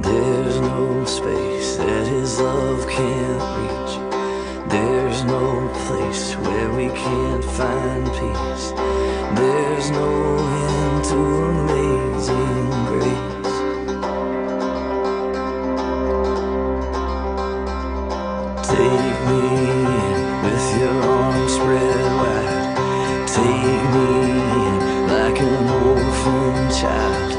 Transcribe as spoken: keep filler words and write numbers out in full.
There's no space that his love can't reach. There's no place where we can't find peace. There's no end to amazing grace. Take me in with your arms spread wide. Take me in like an orphan child.